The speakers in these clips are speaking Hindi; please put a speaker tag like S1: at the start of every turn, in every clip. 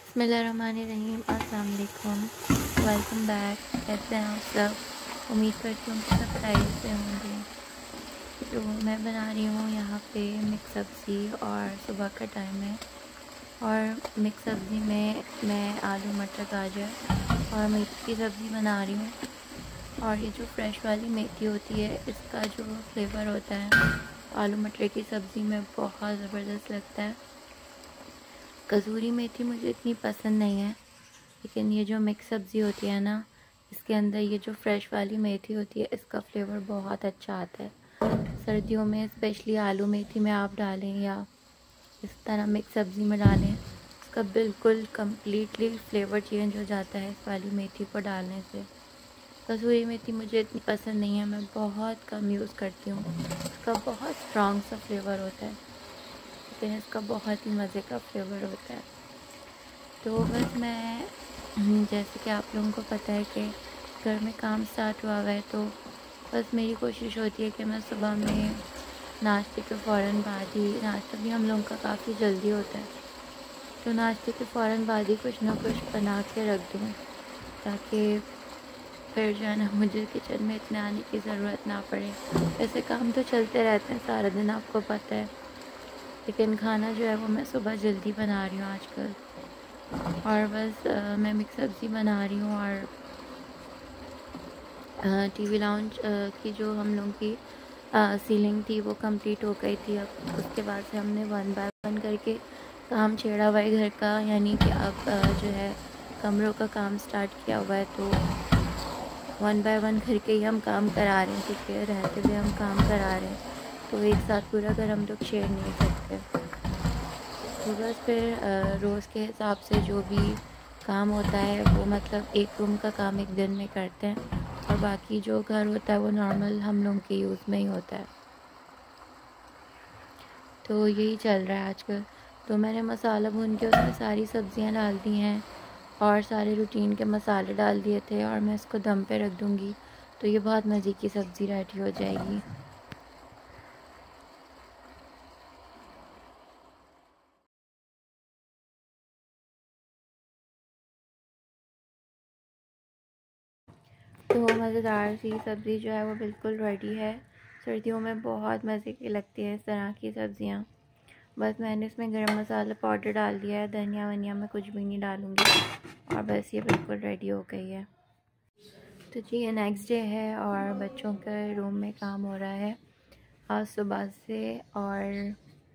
S1: बिस्मिल्लाहिर्रहमानिर्रहीम। अस्सलाम वालेकुम, वेलकम बैक। कैसे हैं आप सब? उम्मीद करती हूँ कि सब खैरियत से होंगे। तो मैं बना रही हूँ यहाँ पे मिक्स सब्ज़ी और सुबह का टाइम है। और मिक्स सब्ज़ी में मैं आलू मटर गाजर और मेथी की सब्ज़ी बना रही हूँ। और ये जो फ्रेश वाली मेथी होती है, इसका जो फ्लेवर होता है आलू मटर की सब्ज़ी में बहुत ज़बरदस्त लगता है। कसूरी मेथी मुझे इतनी पसंद नहीं है, लेकिन ये जो मिक्स सब्ज़ी होती है ना, इसके अंदर ये जो फ्रेश वाली मेथी होती है, इसका फ्लेवर बहुत अच्छा आता है। सर्दियों में स्पेशली आलू मेथी में आप डालें या इस तरह मिक्स सब्ज़ी में डालें, इसका बिल्कुल कम्प्लीटली फ्लेवर चेंज हो जाता है इस वाली मेथी को डालने से। कसूरी मेथी मुझे इतनी पसंद नहीं है, मैं बहुत कम यूज़ करती हूँ। इसका बहुत स्ट्रॉन्ग सा फ्लेवर होता है, लेकिन इसका बहुत ही मज़े का फ्लेवर होता है। तो बस मैं जैसे कि आप लोगों को पता है कि घर में काम स्टार्ट हुआ हुआ है, तो बस मेरी कोशिश होती है कि मैं सुबह में नाश्ते के फ़ौरन बाद ही, नाश्ता भी हम लोगों का काफ़ी जल्दी होता है, तो नाश्ते के फ़ौरन बाद ही कुछ ना कुछ बना के रख दूँ, ताकि फिर जो है ना मुझे किचन में इतने आने की ज़रूरत ना पड़े। वैसे काम तो चलते रहते हैं सारा दिन, आपको पता है, लेकिन खाना जो है वो मैं सुबह जल्दी बना रही हूँ आजकल। और बस मैं मिक्स सब्ज़ी बना रही हूँ। और टीवी लाउंज की जो हम लोगों की सीलिंग थी वो कंप्लीट हो गई थी। अब उसके बाद से हमने 1 बाय 1 करके काम छेड़ा हुआ है घर का, यानी कि अब जो है कमरों का काम स्टार्ट किया हुआ है। तो 1 बाय 1 करके ही हम काम करा रहे हैं, क्योंकि रहते हुए हम काम करा रहे हैं, तो एक साथ पूरा घर हम लोग छेड़ नहीं सकते। तो बस फिर रोज़ के हिसाब से जो भी काम होता है वो मतलब एक रूम का काम एक दिन में करते हैं, और बाकी जो घर होता है वो नॉर्मल हम लोग के यूज़ में ही होता है। तो यही चल रहा है आजकल। तो मैंने मसाला भून के उसमें सारी सब्ज़ियां डाल दी हैं और सारे रूटीन के मसाले डाल दिए थे, और मैं इसको दम पे रख दूँगी, तो ये बहुत मज़े की सब्ज़ी रेडी हो जाएगी। तो मज़ेदार सी सब्ज़ी जो है वो बिल्कुल रेडी है। सर्दियों में बहुत मज़े की लगती है इस तरह की सब्ज़ियाँ। बस मैंने इसमें गरम मसाला पाउडर डाल दिया है, धनिया वनिया मैं कुछ भी नहीं डालूँगी, और बस ये बिल्कुल रेडी हो गई है। तो जी ये नेक्स्ट डे है और बच्चों के रूम में काम हो रहा है आज सुबह से, और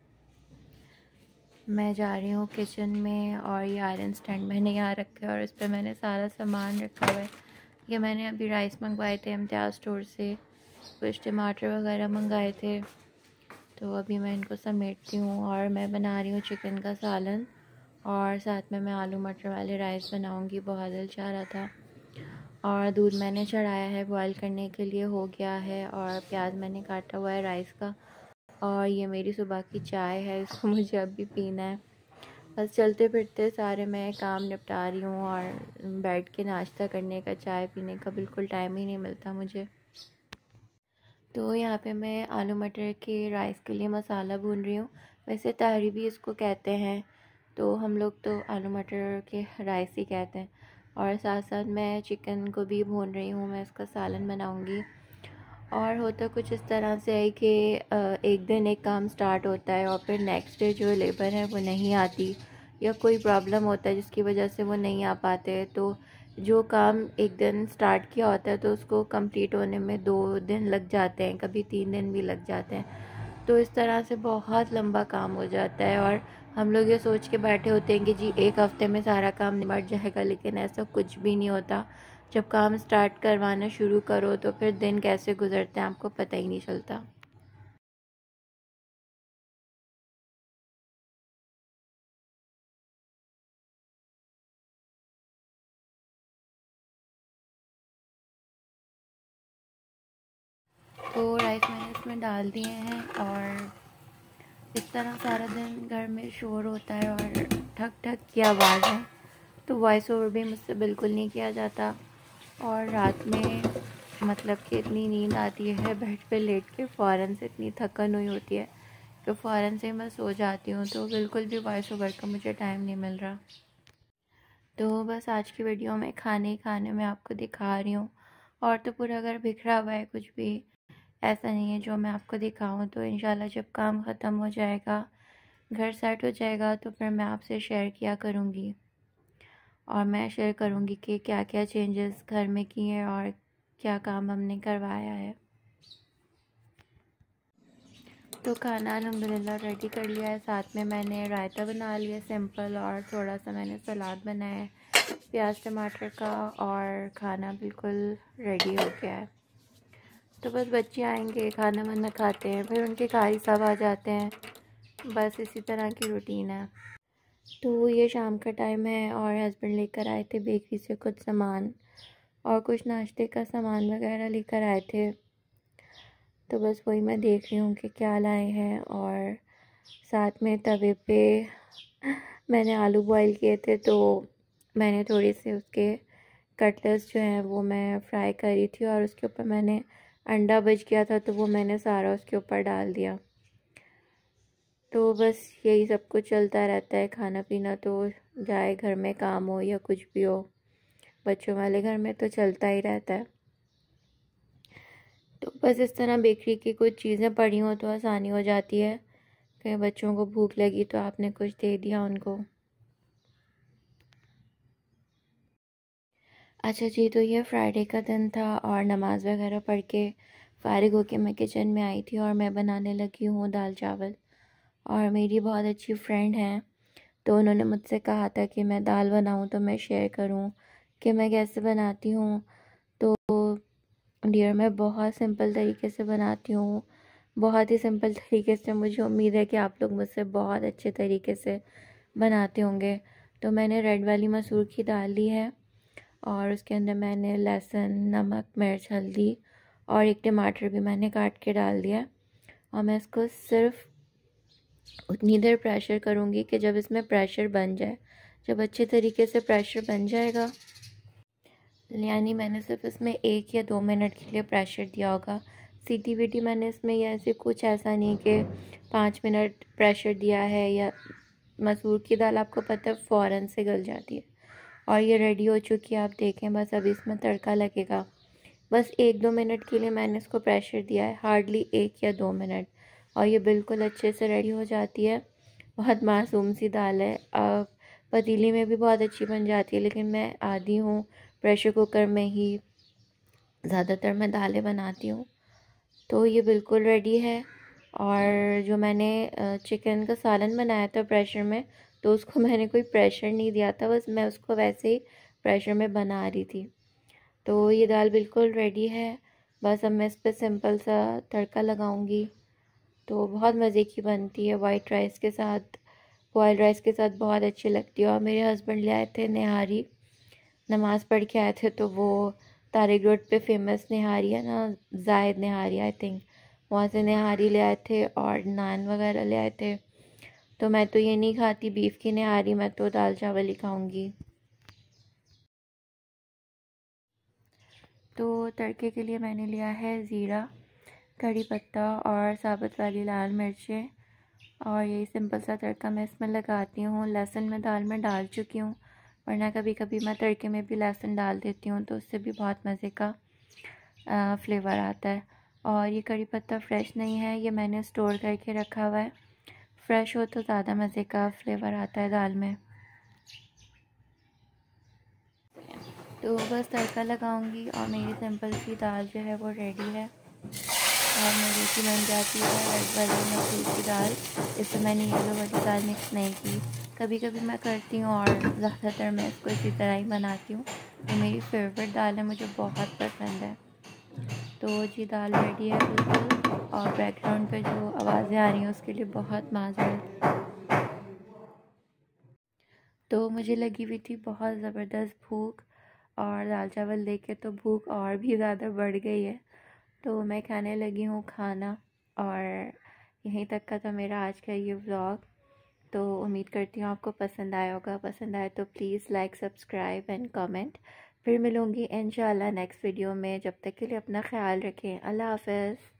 S1: मैं जा रही हूँ किचन में। और ये आयरन स्टैंड मैंने यहाँ रखा है और इस पर मैंने सारा सामान रखा हुआ है। ये मैंने अभी राइस मंगवाए थे इम्तियाज़ स्टोर से, कुछ टमाटर वगैरह मंगाए थे, तो अभी मैं इनको समेटती हूँ। और मैं बना रही हूँ चिकन का सालन, और साथ में मैं आलू मटर वाले राइस बनाऊँगी, बहुत दिल चाह रहा था। और दूध मैंने चढ़ाया है बॉयल करने के लिए, हो गया है, और प्याज मैंने काटा हुआ है राइस का। और ये मेरी सुबह की चाय है, इसको मुझे अभी पीना है। बस चलते फिरते सारे मैं काम निपटा रही हूँ, और बैठ के नाश्ता करने का, चाय पीने का बिल्कुल टाइम ही नहीं मिलता मुझे। तो यहाँ पे मैं आलू मटर के राइस के लिए मसाला भून रही हूँ। वैसे तहरी भी इसको कहते हैं, तो हम लोग तो आलू मटर के राइस ही कहते हैं। और साथ साथ मैं चिकन को भी भून रही हूँ, मैं इसका सालन बनाऊँगी। और होता कुछ इस तरह से है कि एक दिन एक काम स्टार्ट होता है और फिर नेक्स्ट डे जो लेबर है वो नहीं आती, या कोई प्रॉब्लम होता है जिसकी वजह से वो नहीं आ पाते, तो जो काम एक दिन स्टार्ट किया होता है तो उसको कंप्लीट होने में 2 दिन लग जाते हैं, कभी 3 दिन भी लग जाते हैं। तो इस तरह से बहुत लंबा काम हो जाता है, और हम लोग ये सोच के बैठे होते हैं कि जी एक हफ़्ते में सारा काम निपट जाएगा, लेकिन ऐसा कुछ भी नहीं होता। जब काम स्टार्ट करवाना शुरू करो तो फिर दिन कैसे गुजरते हैं आपको पता ही नहीं चलता। तो राइस मैंने इसमें डाल दिए हैं, और इस तरह सारा दिन घर में शोर होता है और ठक ठक की आवाज़ है, तो वॉइस ओवर भी मुझसे बिल्कुल नहीं किया जाता। और रात में मतलब कि इतनी नींद आती है बेड पे लेट के, फ़ौरन से इतनी थकन हुई होती है कि फ़ौरन से मैं सो जाती हूँ, तो बिल्कुल भी वॉइस ओवर का मुझे टाइम नहीं मिल रहा। तो बस आज की वीडियो में खाने में आपको दिखा रही हूँ। और तो पूरा घर बिखरा हुआ है, कुछ भी ऐसा नहीं है जो मैं आपको दिखाऊं। तो इंशाल्लाह जब काम ख़त्म हो जाएगा, घर सेट हो जाएगा, तो फिर मैं आपसे शेयर किया करूँगी। और मैं शेयर करूँगी कि क्या क्या चेंजेस घर में किए हैं और क्या काम हमने करवाया है। तो खाना अल्हम्दुलिल्लाह रेडी कर लिया है। साथ में मैंने रायता बना लिया सिंपल, और थोड़ा सा मैंने सलाद बनाया है प्याज टमाटर का, और खाना बिल्कुल रेडी हो गया है। तो बस बच्चे आएंगे, खाना वाना खाते हैं, फिर उनके कारी साहब आ जाते हैं। बस इसी तरह की रूटीन है। तो ये शाम का टाइम है और हस्बैंड लेकर आए थे बेकरी से कुछ सामान और कुछ नाश्ते का सामान वगैरह लेकर आए थे। तो बस वही मैं देख रही हूँ कि क्या लाए हैं। और साथ में तवे पे मैंने आलू बॉईल किए थे, तो मैंने थोड़ी से उसके कटलेट्स जो हैं वो मैं फ्राई करी थी, और उसके ऊपर मैंने अंडा बच गया था तो वो मैंने सारा उसके ऊपर डाल दिया। तो बस यही सब कुछ चलता रहता है। खाना पीना तो जाए घर में काम हो या कुछ भी हो, बच्चों वाले घर में तो चलता ही रहता है। तो बस इस तरह बेकरी की कुछ चीज़ें पड़ी हों तो आसानी हो जाती है। कहीं बच्चों को भूख लगी तो आपने कुछ दे दिया उनको। अच्छा जी, तो ये फ्राइडे का दिन था और नमाज़ वगैरह पढ़ के फ़ारिग होके मैं किचन में आई थी और मैं बनाने लगी हूँ दाल चावल। और मेरी बहुत अच्छी फ्रेंड हैं, तो उन्होंने मुझसे कहा था कि मैं दाल बनाऊँ तो मैं शेयर करूँ कि मैं कैसे बनाती हूँ। तो डियर मैं बहुत सिंपल तरीके से बनाती हूँ, बहुत ही सिंपल तरीके से। मुझे उम्मीद है कि आप लोग मुझसे बहुत अच्छे तरीके से बनाते होंगे। तो मैंने रेड वाली मसूर की दाल ली है और उसके अंदर मैंने लहसुन नमक मिर्च हल्दी और एक टमाटर भी मैंने काट के डाल दिया। और मैं इसको सिर्फ उतनी देर प्रेशर करूँगी कि जब इसमें प्रेशर बन जाए। जब अच्छे तरीके से प्रेशर बन जाएगा, यानी मैंने सिर्फ इसमें 1 या 2 मिनट के लिए प्रेशर दिया होगा। सीटी वीटी मैंने इसमें या ऐसे कुछ ऐसा नहीं कि 5 मिनट प्रेशर दिया है। या मसूर की दाल आपको पता है फ़ौरन से गल जाती है। और ये रेडी हो चुकी है, आप देखें। बस अभी इसमें तड़का लगेगा। बस 1-2 मिनट के लिए मैंने इसको प्रेशर दिया है, हार्डली 1 या 2 मिनट, और ये बिल्कुल अच्छे से रेडी हो जाती है। बहुत मासूम सी दाल है। पतीली में भी बहुत अच्छी बन जाती है, लेकिन मैं आदी हूँ प्रेशर कुकर में ही ज़्यादातर मैं दालें बनाती हूँ। तो ये बिल्कुल रेडी है। और जो मैंने चिकन का सालन बनाया था प्रेशर में, तो उसको मैंने कोई प्रेशर नहीं दिया था, बस मैं उसको वैसे ही प्रेशर में बना रही थी। तो ये दाल बिल्कुल रेडी है। बस अब मैं इस पर सिंपल सा तड़का लगाऊंगी। तो बहुत मज़े की बनती है, वाइट राइस के साथ, बॉयल्ड राइस के साथ बहुत अच्छी लगती है। और मेरे हस्बैंड ले आए थे निहारी, नमाज़ पढ़ के आए थे, तो वो तारिक रोड पे फेमस निहारी है ना, जायद निहारी आई थिंक, वहाँ से निहारी ले आए थे और नान वगैरह ले आए थे। तो मैं तो ये नहीं खाती बीफ की निहारी, मैं तो दाल चावल ही खाऊंगी। तो तड़के के लिए मैंने लिया है ज़ीरा, कड़ी पत्ता और साबुत वाली लाल मिर्चें। और यही सिंपल सा तड़का मैं इसमें लगाती हूँ। लहसुन मैं दाल में डाल चुकी हूँ, वरना कभी कभी मैं तड़के में भी लहसुन डाल देती हूँ, तो उससे भी बहुत मज़े का फ्लेवर आता है। और ये कड़ी पत्ता फ्रेश नहीं है, ये मैंने स्टोर करके रखा हुआ है। फ्रेश हो तो ज़्यादा मज़े का फ्लेवर आता है दाल में। तो बस तड़का लगाऊंगी और मेरी सिंपल सी दाल जो है वो रेडी है। और मेरी की बन जाती है रेड वाली मसूर की दाल। इसमें मैंने येलो वाली दाल मिक्स नहीं की। कभी कभी मैं करती हूँ और ज़्यादातर मैं इसको इसी तरह ही बनाती हूँ। ये मेरी फेवरेट दाल है, मुझे बहुत पसंद है। तो जी दाल रेडी है बिल्कुल। और बैकग्राउंड पे जो आवाज़ें आ रही हैं उसके लिए बहुत माज़रत। तो मुझे लगी हुई थी बहुत ज़बरदस्त भूख, और दाल चावल देख के तो भूख और भी ज़्यादा बढ़ गई है। तो मैं खाने लगी हूँ खाना। और यहीं तक का था मेरा आज का ये व्लॉग। तो उम्मीद करती हूँ आपको पसंद आया होगा। पसंद आए तो please like subscribe and comment. फिर मिलूँगी इंशाल्लाह नेक्स्ट वीडियो में। जब तक के लिए अपना ख्याल रखें। अल्लाह हाफ़िज़।